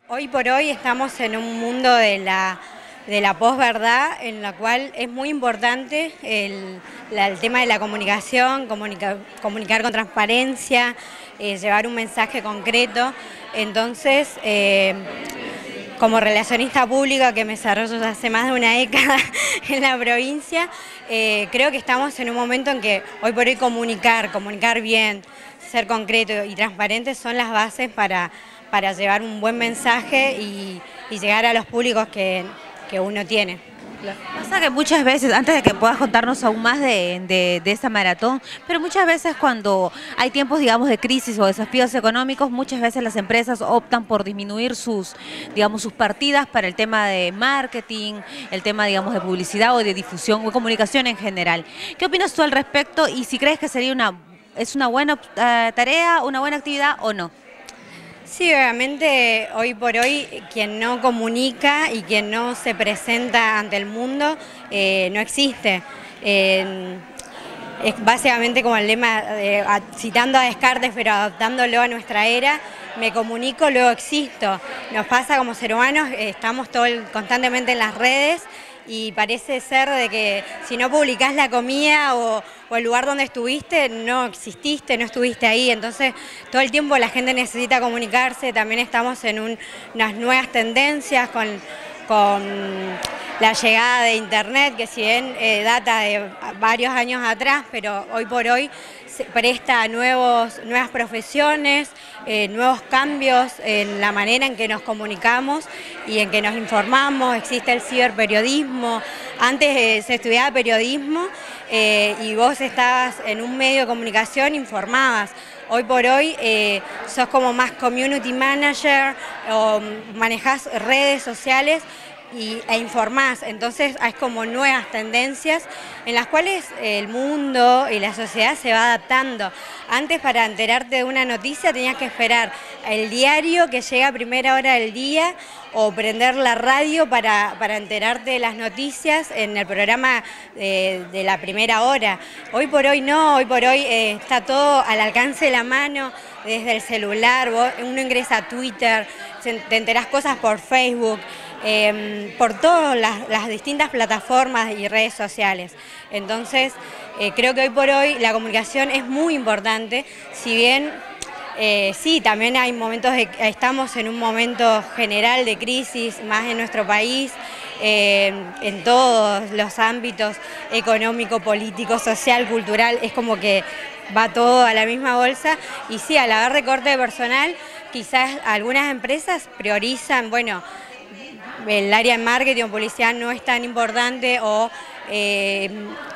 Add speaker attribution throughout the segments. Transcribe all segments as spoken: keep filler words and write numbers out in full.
Speaker 1: Hoy por hoy estamos en un mundo de la, de la posverdad, en la cual es muy importante el, la- el tema de la comunicación, comunica- comunicar con transparencia, eh, llevar un mensaje concreto. Entonces, eh, como relacionista pública que me desarrollo ya hace más de una década en la provincia, eh, creo que estamos en un momento en que hoy por hoy comunicar, comunicar bien, ser concreto y transparente son las bases para, para llevar un buen mensaje y, y llegar a los públicos que, que uno tiene.
Speaker 2: Pasa que muchas veces, antes de que puedas contarnos aún más de, de, de esta maratón, pero muchas veces cuando hay tiempos, digamos, de crisis o desafíos económicos, muchas veces las empresas optan por disminuir sus, digamos, sus partidas para el tema de marketing, el tema, digamos, de publicidad o de difusión o comunicación en general. ¿Qué opinas tú al respecto y si crees que sería una, es una buena eh, tarea, una buena actividad o no?
Speaker 1: Sí, obviamente hoy por hoy quien no comunica y quien no se presenta ante el mundo eh, no existe. Eh, es básicamente como el lema, de, a, citando a Descartes, pero adaptándolo a nuestra era: me comunico, luego existo. Nos pasa como ser humanos, eh, estamos todo el, constantemente en las redes y parece ser de que si no publicás la comida o, o el lugar donde estuviste, no exististe, no estuviste ahí. Entonces, todo el tiempo la gente necesita comunicarse. También estamos en un, unas nuevas tendencias con, con la llegada de Internet, que si bien eh, data de varios años atrás, pero hoy por hoy se presta a nuevos, nuevas profesiones, eh, nuevos cambios en la manera en que nos comunicamos y en que nos informamos. Existe el ciberperiodismo. Antes eh, se estudiaba periodismo eh, y vos estabas en un medio de comunicación, informabas. Hoy por hoy eh, sos como más community manager o manejás redes sociales y, e informás. Entonces hay como nuevas tendencias en las cuales el mundo y la sociedad se va adaptando. Antes, para enterarte de una noticia tenías que esperar el diario que llega a primera hora del día o prender la radio para, para enterarte de las noticias en el programa de, de la primera hora. Hoy por hoy no, hoy por hoy eh, está todo al alcance de la mano, desde el celular. Vos, uno ingresa a Twitter, te enterás cosas por Facebook, eh, por todas las, las distintas plataformas y redes sociales. Entonces, eh, creo que hoy por hoy la comunicación es muy importante, si bien Eh, sí, también hay momentos, de, estamos en un momento general de crisis, más en nuestro país, eh, en todos los ámbitos, económico, político, social, cultural, es como que va todo a la misma bolsa. Y sí, al haber recorte de personal, quizás algunas empresas priorizan, bueno, el área de marketing o publicidad no es tan importante o eh,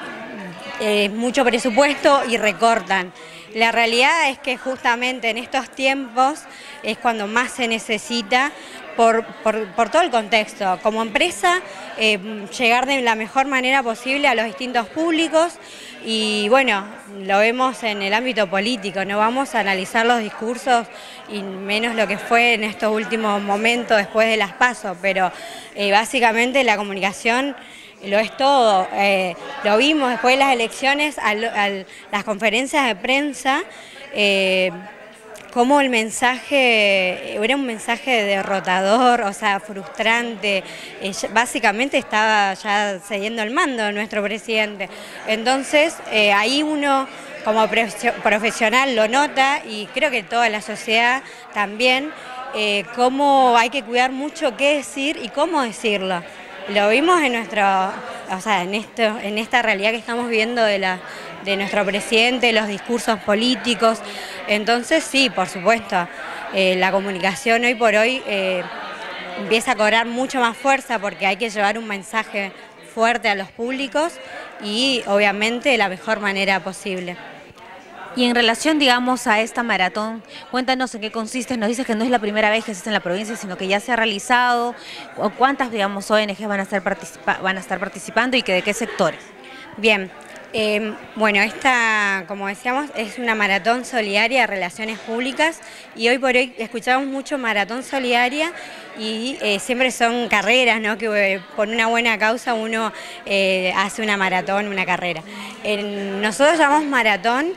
Speaker 1: eh, mucho presupuesto y recortan. La realidad es que justamente en estos tiempos es cuando más se necesita por, por, por todo el contexto. Como empresa, eh, llegar de la mejor manera posible a los distintos públicos y bueno, lo vemos en el ámbito político, no vamos a analizar los discursos y menos lo que fue en estos últimos momentos después de las PASO, pero eh, básicamente la comunicación lo es todo. Eh, lo vimos después de las elecciones, al, al, las conferencias de prensa, eh, como el mensaje era un mensaje derrotador, o sea, frustrante. Eh, básicamente estaba ya cediendo el mando nuestro presidente. Entonces, eh, ahí uno como profesional lo nota y creo que toda la sociedad también, eh, cómo hay que cuidar mucho qué decir y cómo decirlo. Lo vimos en nuestro, o sea, en esto, en esta realidad que estamos viendo de la, de nuestro presidente, los discursos políticos. Entonces sí, por supuesto, eh, la comunicación hoy por hoy eh, empieza a cobrar mucho más fuerza porque hay que llevar un mensaje fuerte a los públicos y obviamente de la mejor manera posible.
Speaker 2: Y en relación, digamos, a esta maratón, cuéntanos en qué consiste. Nos dices que no es la primera vez que se hace en la provincia, sino que ya se ha realizado. O ¿cuántas, digamos, O N Ges van a estar, participa van a estar participando y que de qué sectores?
Speaker 1: Bien, eh, bueno, esta, como decíamos, es una maratón solidaria de relaciones públicas y hoy por hoy escuchamos mucho maratón solidaria y eh, siempre son carreras, ¿no? Que eh, por una buena causa uno eh, hace una maratón, una carrera. Eh, nosotros llamamos maratón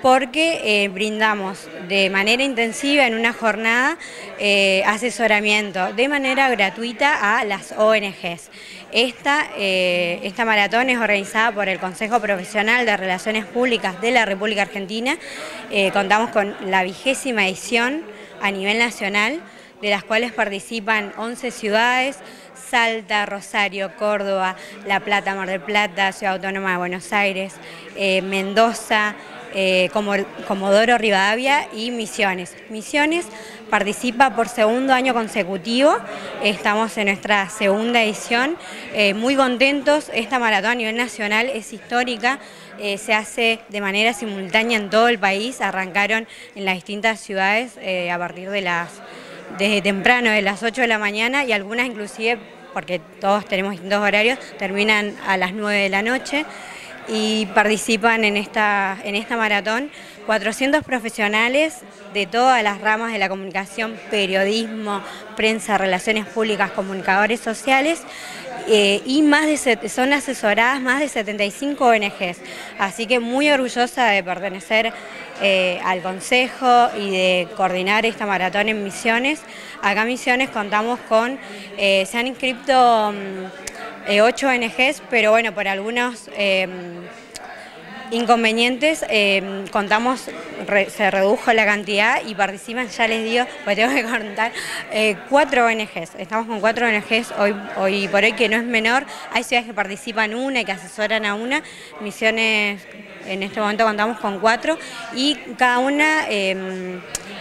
Speaker 1: porque eh, brindamos de manera intensiva en una jornada eh, asesoramiento de manera gratuita a las O N Ges. Esta, eh, esta maratón es organizada por el Consejo Profesional de Relaciones Públicas de la República Argentina. Eh, contamos con la vigésima edición a nivel nacional, de las cuales participan once ciudades: Salta, Rosario, Córdoba, La Plata, Mar del Plata, Ciudad Autónoma de Buenos Aires, eh, Mendoza, eh, Comodoro Rivadavia y Misiones. Misiones participa por segundo año consecutivo, estamos en nuestra segunda edición, eh, muy contentos. Esta maratón a nivel nacional es histórica, eh, se hace de manera simultánea en todo el país, arrancaron en las distintas ciudades eh, a partir de las, desde temprano, de las ocho de la mañana, y algunas inclusive, porque todos tenemos distintos horarios, terminan a las nueve de la noche. Y participan en esta, en esta maratón cuatrocientos profesionales de todas las ramas de la comunicación: periodismo, prensa, relaciones públicas, comunicadores sociales, eh, y más de, son asesoradas más de setenta y cinco O N Ges. Así que muy orgullosa de pertenecer eh, al Consejo y de coordinar esta maratón en Misiones. Acá en Misiones contamos con, eh, se han inscrito Eh, ocho O N Ges, pero bueno, por algunos eh, inconvenientes eh, contamos, re, se redujo la cantidad y participan, ya les digo, pues tengo que contar, eh, cuatro O N Ges. Estamos con cuatro O N Ges hoy, hoy por hoy, que no es menor. Hay ciudades que participan una y que asesoran a una. Misiones, en este momento contamos con cuatro, y cada una Eh,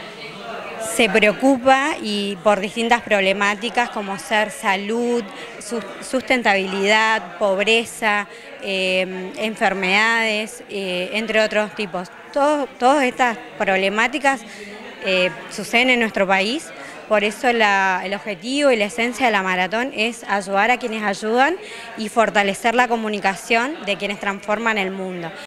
Speaker 1: se preocupa y por distintas problemáticas como ser salud, sustentabilidad, pobreza, eh, enfermedades, eh, entre otros tipos. Todo, todas estas problemáticas eh, suceden en nuestro país, por eso la, el objetivo y la esencia de la maratón es ayudar a quienes ayudan y fortalecer la comunicación de quienes transforman el mundo.